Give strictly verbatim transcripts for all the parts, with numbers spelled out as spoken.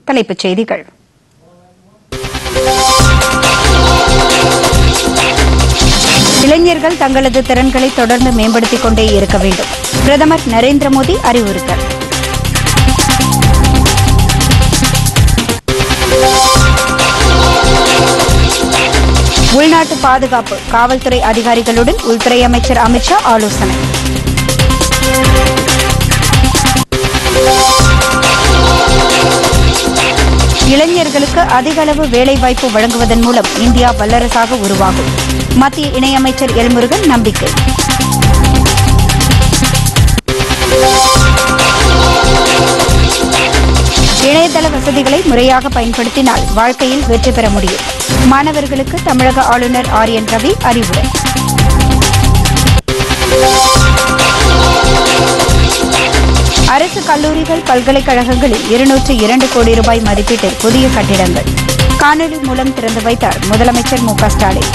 தலைப்புச் செய்திகள். இளைஞர்கள் தங்களது திறன்களை தொடர்ந்து மேம்படுத்திக் கொண்டே இருக்க வேண்டும். பிரதமர் நரேந்திர மோடி அறிவுறுத்தல். உள்நாட்டு பாதுகாப்பு காவல்துறை அதிகாரிகளுடன் உள்துறை அமைச்சர் அமித் ஷா ஆலோசனை. இளைஞர்களுக்கு அதிக அளவு வேலைவாய்ப்பு வழங்குவதன் மூலம் இந்தியா வல்லரசாக உருவாகும். மத்திய இணையமைச்சர் எல் முருகன் நம்பிக்கை. இணையதள வசதிகளை முறையாக பயன்படுத்தினால் வாழ்க்கையில் வெற்றி பெற முடியும். மாணவர்களுக்கு தமிழக ஆளுநர் ஆர் என் ரவி அறிவுரை. அரசு கல்லூரிகள் பல்கலைக்கழகங்களில் இருநூற்று இரண்டு கோடி ரூபாய் மதிப்பீட்டில் புதிய கட்டிடங்கள் காணொலி மூலம் திறந்து வைத்தார் முதலமைச்சர் மு க ஸ்டாலின்.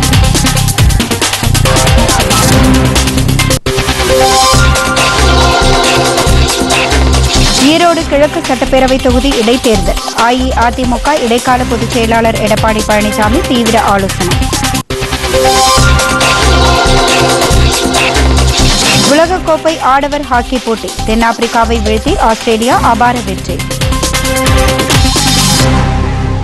ஈரோடு கிழக்கு சட்டப்பேரவை தொகுதி இடைத்தேர்தல் அஇஅதிமுக இடைக்கால பொதுச் செயலாளர் எடப்பாடி பழனிசாமி தீவிர ஆலோசனை. உலகக்கோப்பை ஆடவர் ஹாக்கி போட்டி தென்னாப்பிரிக்காவை வீழ்த்தி ஆஸ்திரேலியா அபார வெற்றி.